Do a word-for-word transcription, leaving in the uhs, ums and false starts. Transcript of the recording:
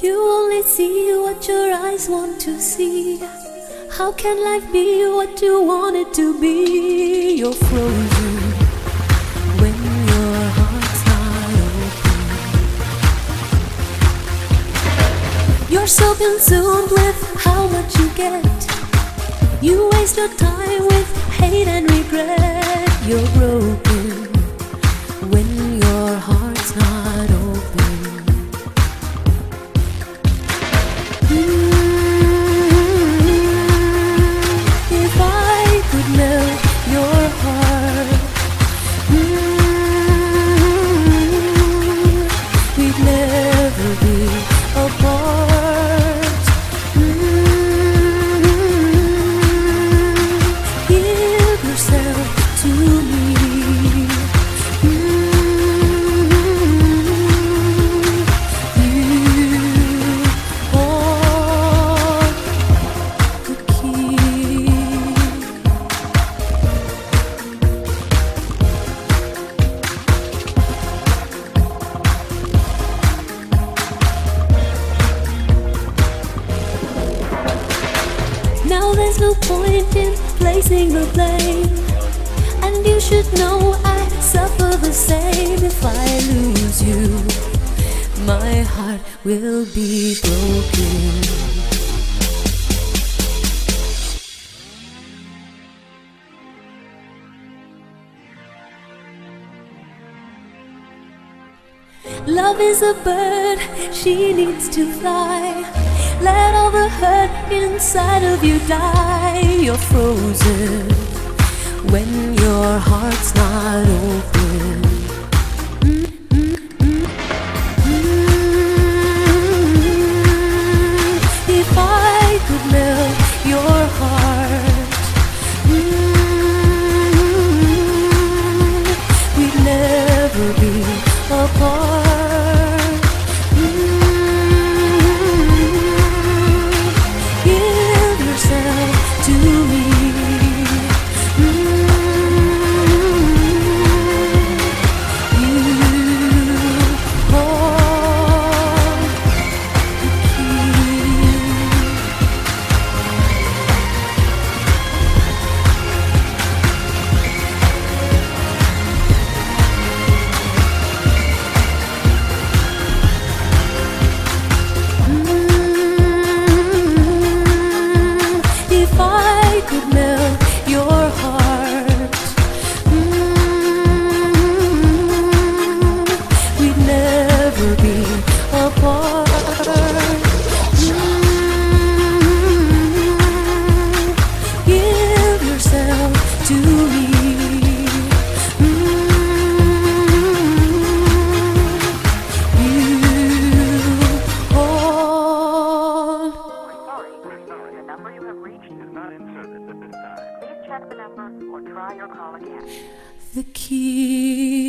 You only see what your eyes want to see. How can life be what you want it to be? You're frozen when your heart's not open. You're so consumed with how much you get. You waste your time with hate and regret. You're broken when your heart's not open. If I could melt your heart, we'd never be apart. Give yourself to me. Now there's no point in placing the blame, and you should know I suffer the same. If I lose you, my heart will be broken. Love is a bird, she needs to fly. Let all the hurt inside of you die. You're frozen when your heart's not open. Mm, mm, mm, mm. If I could melt your heart, mm, we'd never be apart. The key.